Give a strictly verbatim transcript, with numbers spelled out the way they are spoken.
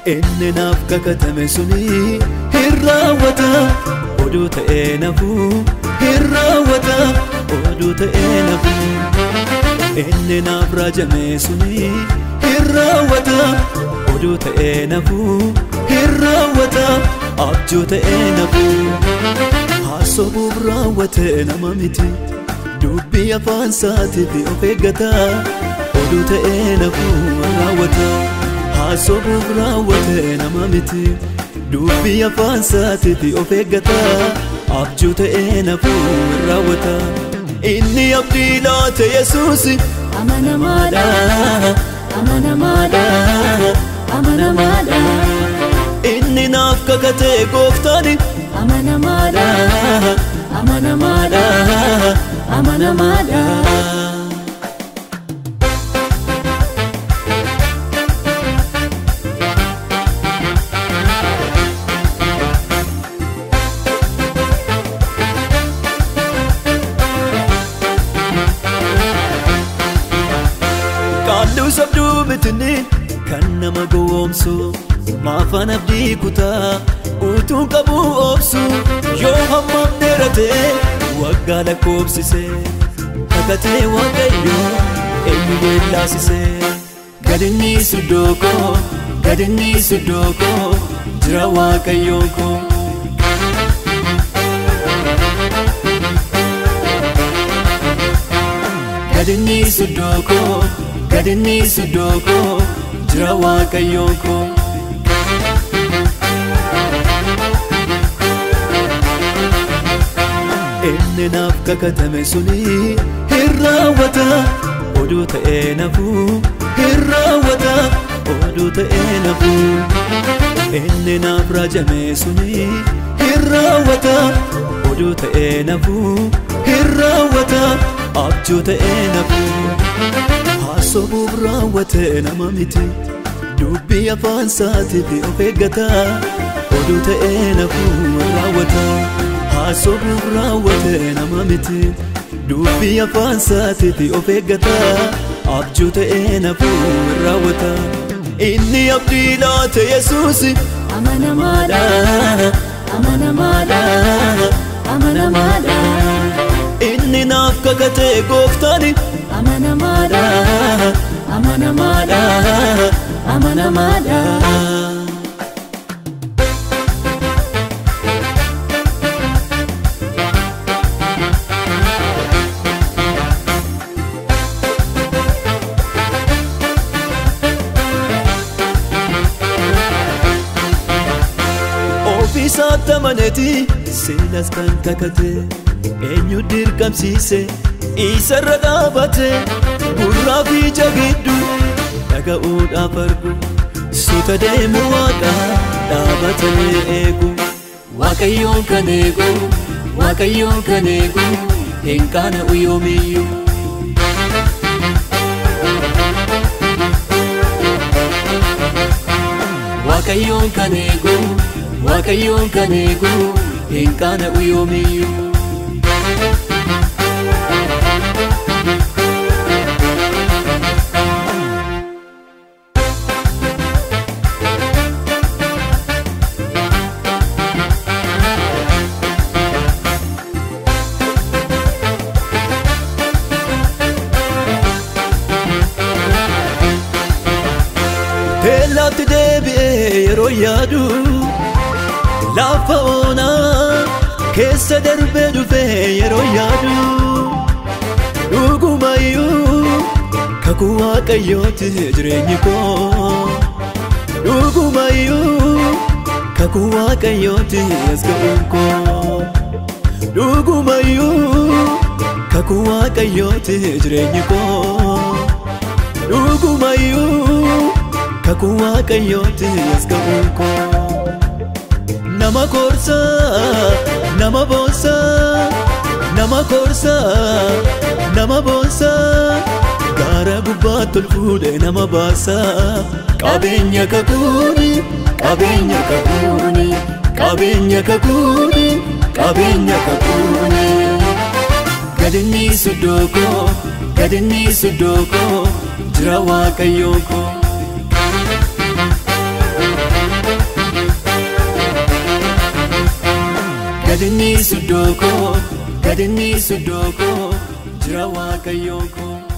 inni naaf kakatame suni hin raawwata oduu ta'ee nafuu hin raawwata oduu ta'ee nafuu inni naaf raajame suni hin raawwata oduu ta'ee nafuu hin raawwata abjuu ta'ee nafuu haasobuuf raawwate nama miti dubbii afaan isaatiif of eeggata oduu ta'ee nafuu raawwata haasobuuf raawwate nama miti dubbii afaan isaatiif of eeggata abjuu ta'ee nafuu raawwata inni abdii laate Yesuusi amanamaadha amanamaadha amanamaadha inni naaf kakate Gooftaani amanamaadha amanamaadha amanamaadha Kallu sabdu bitni kan nama gowomsu maafan abdii kutaa utuu qabu obsu yoo hammam dheerate waggaa lakkoobsise kakatee waaqayyoo eenyu yeellaasise gadinni suddooko gadinni suddooko jira waaqayyoo koo gadinni suddooko gadinni suddooko jira waaqayyoo koo inni naaf kakatame suni hin raawwata oduu ta'ee nafuu hin raawwata oduu ta'ee nafuu inni naaf raajame suni hin raawwata oduu ta'ee nafuu hin raawwata abjuu ta'ee nafuu haasobuuf raawwate nama miti dubbii afaan isaatiif of eeggata oduu ta'ee nafuu raawwata haasobuuf raawwate nama miti dubbii afaan isaatiif of eeggata abjuu ta'ee nafuu raawwata inni abdii laate Yesuusi amanamaadha amanamaadha amanamaadha inni naaf kakate Gooftaani amanamaadha amanamaadha amanamaadha Ofiisaatti amaneti seenas kan kakate eenyu dirqamsiise isarra dhaabate gurraa fi ija gidduu dhaga'uudhaaf argu suuta deemu waaqa dhaabatee eegu waaqayyoon kan eegu waaqayyoon kan eegu hin qaana'u yoomiyyuu waaqayyoon kan eegu waaqayyoon kan eegu hin qaana'u yoomiyyuu Teelaatti deebi'ee yeroo yaadu lafa onaa keessa darbee dhufee yeroo yaadu dhugumayyuu kakuu waaqayyooti jireenyi koo dhugumayyuu kakuu waaqayyooti as ga'uun koo dhugumayyuu kakuu waaqayyooti jireenyi koo dhugumayyuu kakuu waaqayyooti as ga'uun koo nama korsa nama bonsa nama korsa nama bonsa gaara gubbaatti ol fuudhee nama baasa qabeenya kakuuni qabeenya kakuuni qabeenya kakuuni qabeenya kakuuni gadinni suddooko gadinni suddooko jira waaqayyoo koo gadinni suddoko gadinni suddoko jira waaqayyoon koo.